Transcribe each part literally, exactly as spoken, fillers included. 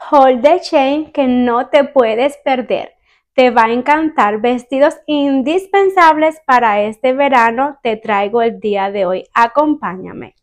haul de Shein que no te puedes perder. Te va a encantar. Vestidos indispensables para este verano te traigo el día de hoy. Acompáñame.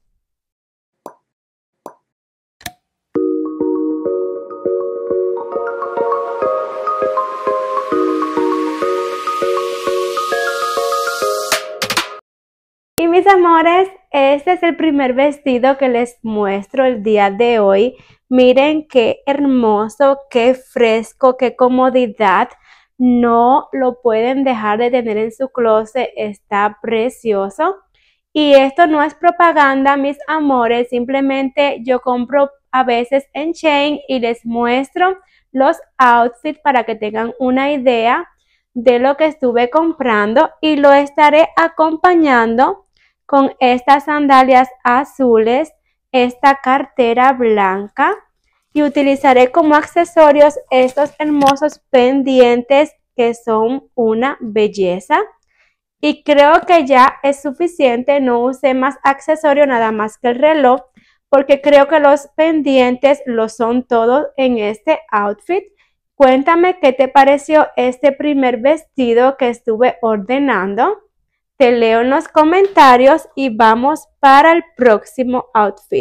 Y mis amores, este es el primer vestido que les muestro el día de hoy. Miren qué hermoso, qué fresco, qué comodidad. No lo pueden dejar de tener en su closet, está precioso. Y esto no es propaganda, mis amores, simplemente yo compro a veces en Shein y les muestro los outfits para que tengan una idea de lo que estuve comprando y lo estaré acompañando con estas sandalias azules, esta cartera blanca y utilizaré como accesorios estos hermosos pendientes que son una belleza. Y creo que ya es suficiente, no usé más accesorio, nada más que el reloj, porque creo que los pendientes lo son todos en este outfit. Cuéntame qué te pareció este primer vestido que estuve ordenando. Te leo en los comentarios y vamos para el próximo outfit.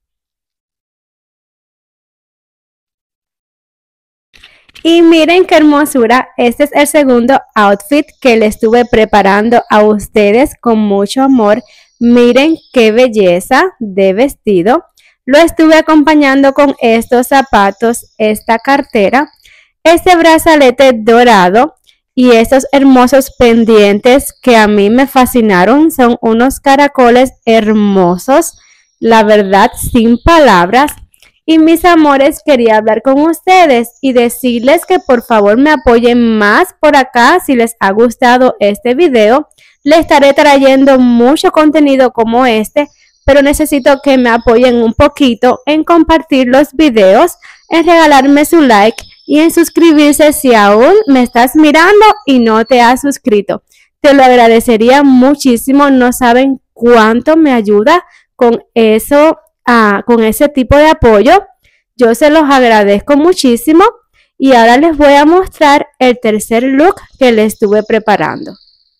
Y miren qué hermosura, este es el segundo outfit que le estuve preparando a ustedes con mucho amor. Miren qué belleza de vestido. Lo estuve acompañando con estos zapatos, esta cartera, este brazalete dorado y estos hermosos pendientes que a mí me fascinaron. Son unos caracoles hermosos, la verdad, sin palabras. Y mis amores, quería hablar con ustedes y decirles que por favor me apoyen más por acá. Si les ha gustado este video, les estaré trayendo mucho contenido como este, pero necesito que me apoyen un poquito en compartir los videos, en regalarme su like y en suscribirse si aún me estás mirando y no te has suscrito. Te lo agradecería muchísimo, no saben cuánto me ayuda con eso. Ah, con ese tipo de apoyo. Yo se los agradezco muchísimo y ahora les voy a mostrar el tercer look que les estuve preparando.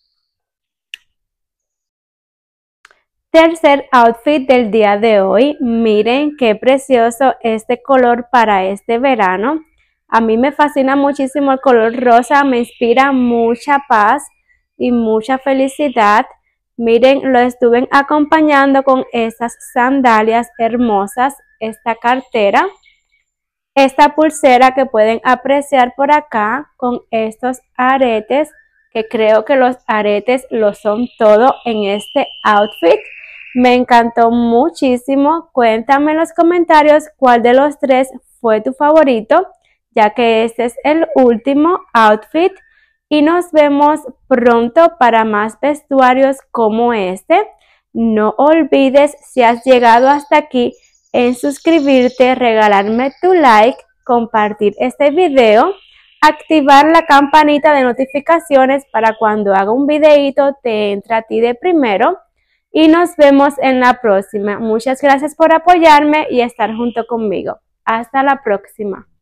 Tercer outfit del día de hoy. Miren qué precioso este color para este verano. A mí me fascina muchísimo el color rosa, me inspira mucha paz y mucha felicidad. Miren, lo estuve acompañando con estas sandalias hermosas, esta cartera, esta pulsera que pueden apreciar por acá con estos aretes, que creo que los aretes lo son todo en este outfit. Me encantó muchísimo. Cuéntame en los comentarios cuál de los tres fue tu favorito, ya que este es el último outfit. Y nos vemos pronto para más vestuarios como este. No olvides, si has llegado hasta aquí, en suscribirte, regalarme tu like, compartir este video, activar la campanita de notificaciones para cuando haga un videito te entre a ti de primero. Y nos vemos en la próxima. Muchas gracias por apoyarme y estar junto conmigo. Hasta la próxima.